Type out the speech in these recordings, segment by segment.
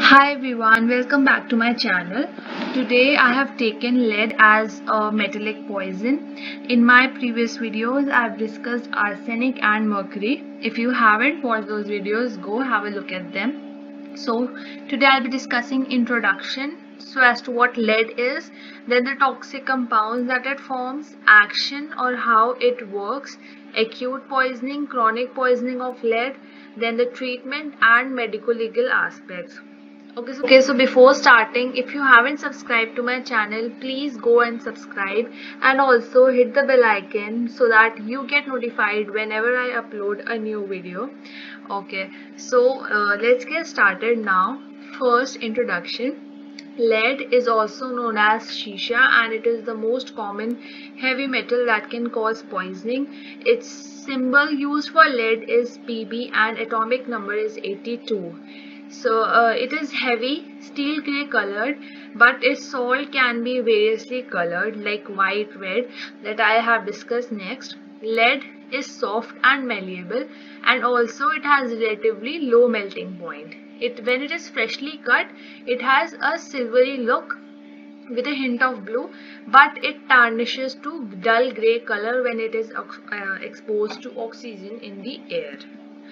Hi everyone, welcome back to my channel. Today I have taken lead as a metallic poison. In my previous videos I have discussed arsenic and mercury. If you haven't watched those videos, go have a look at them. So today I'll be discussing introduction, so as to what lead is, then the toxic compounds that it forms, action or how it works, acute poisoning, chronic poisoning of lead, then the treatment and medical legal aspects. Okay, so before starting, if you haven't subscribed to my channel, please go and subscribe and also hit the bell icon so that you get notified whenever I upload a new video. Okay, so let's get started now. First, introduction. Lead is also known as shisha and it is the most common heavy metal that can cause poisoning. Its symbol used for lead is Pb and atomic number is 82. So it is heavy, steel grey colored, but its salt can be variously colored like white, red, that I have discussed next. Lead is soft and malleable, and also it has relatively low melting point. When it is freshly cut, it has a silvery look with a hint of blue, but it tarnishes to dull grey color when it is exposed to oxygen in the air.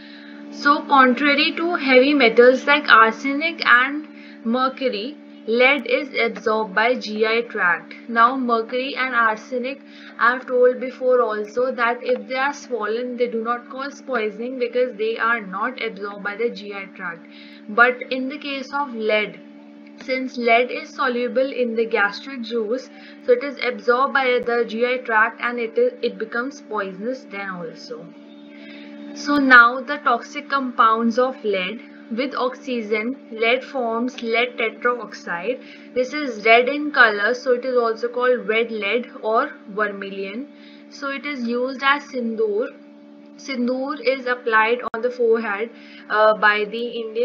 So contrary to heavy metals like arsenic and mercury, lead is absorbed by GI tract. Now mercury and arsenic, I have told before also that if they are swollen, they do not cause poisoning because they are not absorbed by the GI tract. But in the case of lead, since lead is soluble in the gastric juice, so it is absorbed by the GI tract and it becomes poisonous then also. So now the toxic compounds of lead. With oxygen, lead forms lead tetroxide. This is red in color, so it is also called red lead or vermilion. So it is used as sindoor. Sindoor is applied on the forehead by the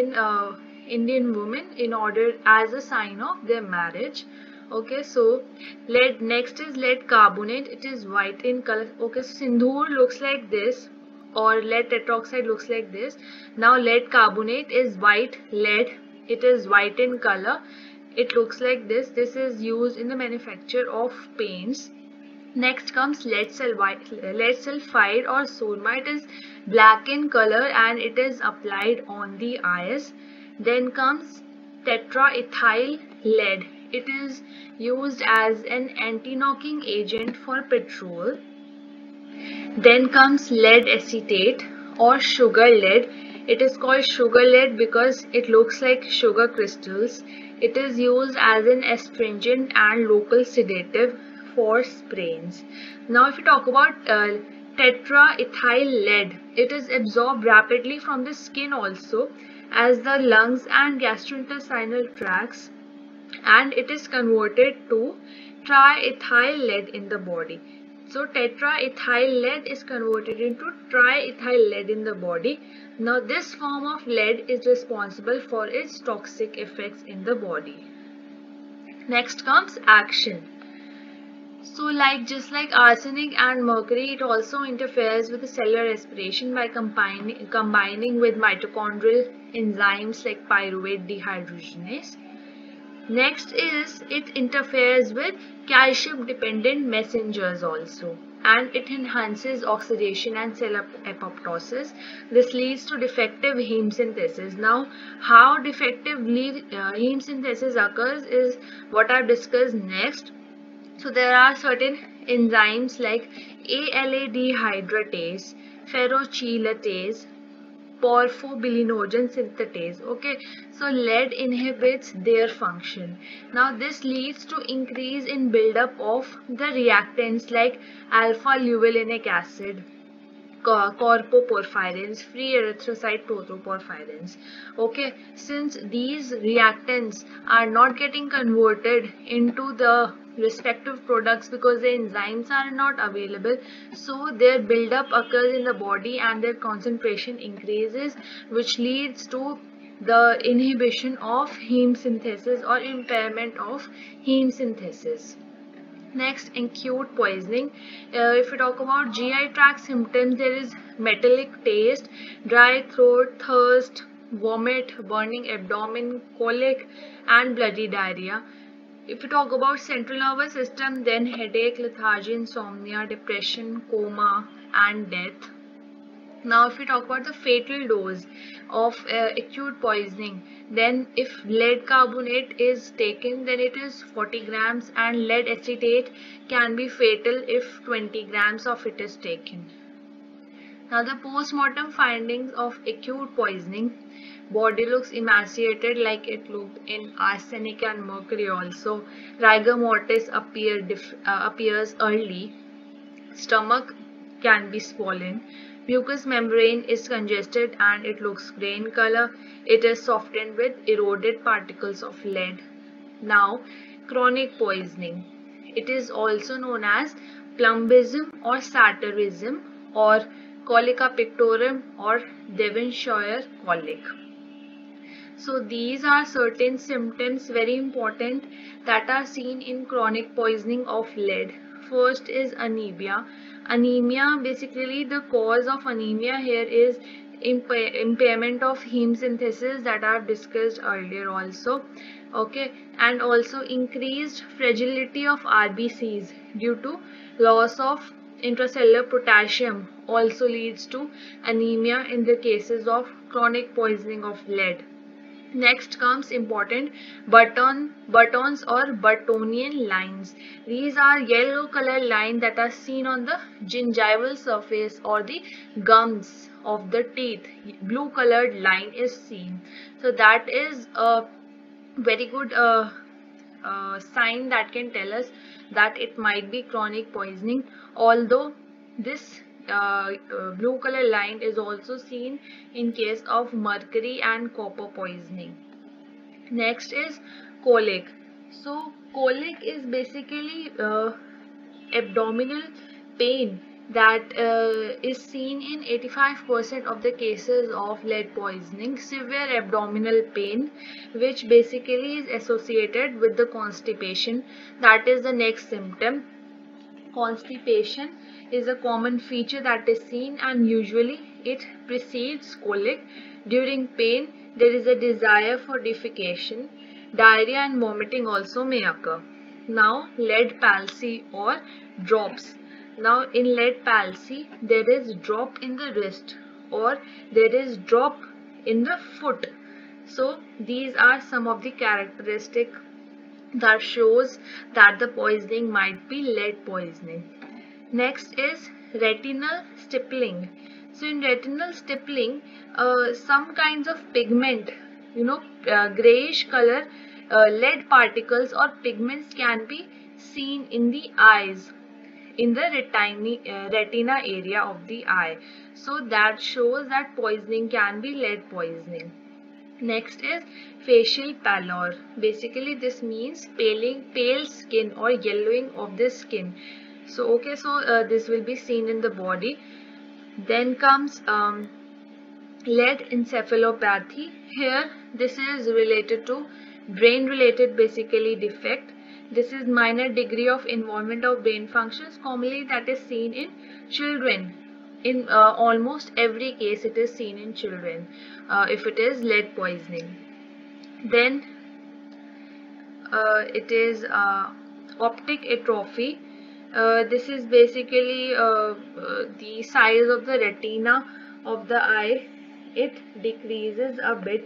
Indian women in order as a sign of their marriage. Okay, so lead, next is lead carbonate. It is white in color. Okay, so sindoor looks like this, or lead tetroxide looks like this. Now lead carbonate is white lead. It is white in color. It looks like this. This is used in the manufacture of paints. Next comes lead sulfide or surma. It is black in color and it is applied on the eyes. Then comes tetraethyl lead. It is used as an anti-knocking agent for petrol. Then comes lead acetate or sugar lead. It is called sugar lead because it looks like sugar crystals. It is used as an astringent and local sedative for sprains. Now if you talk about tetraethyl lead, it is absorbed rapidly from the skin also as the lungs and gastrointestinal tracts, and it is converted to triethyl lead in the body. So tetraethyl lead is converted into triethyl lead in the body. Now this form of lead is responsible for its toxic effects in the body. Next comes action. So just like arsenic and mercury, it also interferes with the cellular respiration by combining with mitochondrial enzymes like pyruvate dehydrogenase. Next is it interferes with calcium dependent messengers also, and it enhances oxidation and cell apoptosis. This leads to defective heme synthesis. Now how defective heme synthesis occurs is what I've discussed next. So there are certain enzymes like ALA dehydratase, ferrochelatase, porphobilinogen synthetase. Okay, so lead inhibits their function. Now this leads to increase in buildup of the reactants like alpha linolenic acid, corpoporphyrins, free erythrocyte protoporphyrins. Okay, since these reactants are not getting converted into the respective products because the enzymes are not available, so their buildup occurs in the body and their concentration increases, which leads to the inhibition of heme synthesis or impairment of heme synthesis. Next, acute poisoning. If we talk about GI tract symptoms, there is metallic taste, dry throat, thirst, vomit, burning abdomen, colic, and bloody diarrhea. If we talk about central nervous system, then headache, lethargy, insomnia, depression, coma, and death. Now, if we talk about the fatal dose of acute poisoning, then if lead carbonate is taken, then it is 40 grams, and lead acetate can be fatal if 20 grams of it is taken. Now, the post-mortem findings of acute poisoning: body looks emaciated like it looked in arsenic and mercury also. Rigor mortis appears early. Stomach can be swollen. Mucous membrane is congested and it looks grey in color. It is softened with eroded particles of lead. Now, chronic poisoning. It is also known as plumbism or satyrism, or colica pictorum, or Devonshire colic. So these are certain symptoms, very important, that are seen in chronic poisoning of lead. First is anemia. Anemia, basically the cause of anemia here is impairment of heme synthesis that I have discussed earlier also. Okay, and also increased fragility of RBCs due to loss of intracellular potassium also leads to anemia in the cases of chronic poisoning of lead. Next comes important buttons or Burtonian lines. These are yellow color lines that are seen on the gingival surface or the gums of the teeth. Blue colored line is seen. So that is a very good sign that can tell us that it might be chronic poisoning, although this blue color line is also seen in case of mercury and copper poisoning. Next is colic. So colic is basically abdominal pain that is seen in 85% of the cases of lead poisoning. Severe abdominal pain, which basically is associated with the constipation. That is the next symptom. Constipation is a common feature that is seen, and usually it precedes colic. During pain, there is a desire for defecation. Diarrhea and vomiting also may occur. Now, lead palsy or drops. Now, in lead palsy, there is drop in the wrist or there is drop in the foot. So, these are some of the characteristics that shows that the poisoning might be lead poisoning. Next is retinal stippling. So in retinal stippling, some kinds of pigment, grayish color lead particles or pigments can be seen in the eyes, in the retina area of the eye. So that shows that poisoning can be lead poisoning. Next is facial pallor. Basically this means pale skin or yellowing of the skin. So this will be seen in the body. Then comes lead encephalopathy. Here this is related to brain related basically defect. This is minor degree of involvement of brain functions, commonly that is seen in children. In almost every case it is seen in children if it is lead poisoning. Then it is optic atrophy. This is basically the size of the retina of the eye. It decreases a bit.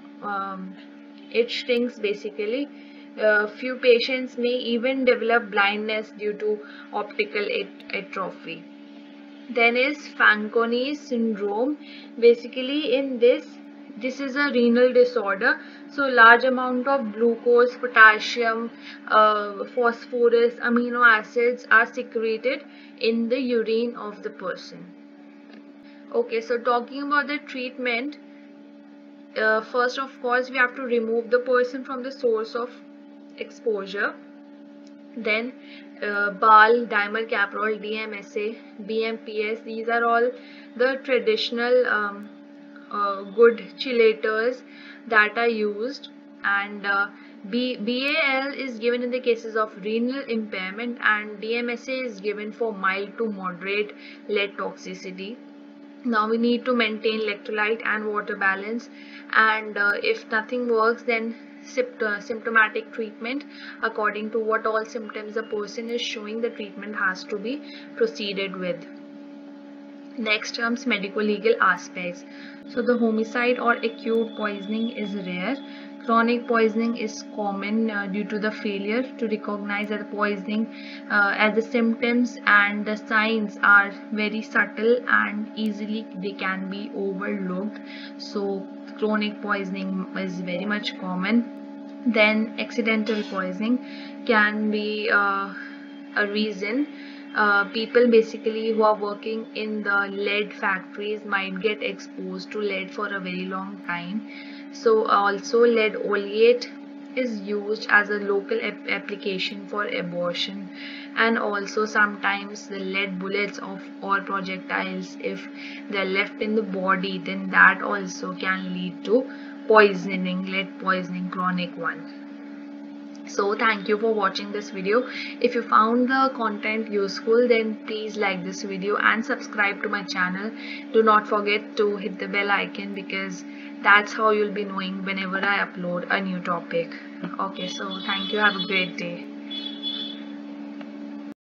It shrinks basically. Few patients may even develop blindness due to optical atrophy. Then is Fanconi syndrome. Basically in this is a renal disorder. So large amount of glucose, potassium, phosphorus, amino acids are secreted in the urine of the person. Okay, so talking about the treatment, first of course we have to remove the person from the source of exposure. Then BAL, dimercaprol, DMSA, BMPS, these are all the traditional good chelators that are used. And BAL is given in the cases of renal impairment, and DMSA is given for mild to moderate lead toxicity. Now we need to maintain electrolyte and water balance, and if nothing works, then symptomatic treatment. According to what all symptoms a person is showing, the treatment has to be proceeded with. Next comes medico-legal aspects. So the homicide or acute poisoning is rare. Chronic poisoning is common due to the failure to recognize that the poisoning, as the symptoms and the signs are very subtle and easily they can be overlooked. So chronic poisoning is very much common. Then accidental poisoning can be a reason. People basically who are working in the lead factories might get exposed to lead for a very long time. So also lead oleate is used as a local application for abortion, and also sometimes the lead bullets or projectiles, if they're left in the body, then that also can lead to poisoning, lead poisoning, chronic one. So thank you for watching this video. If you found the content useful, then please like this video and subscribe to my channel. Do not forget to hit the bell icon, because that's how you'll be knowing whenever I upload a new topic. Okay, so thank you. Have a great day.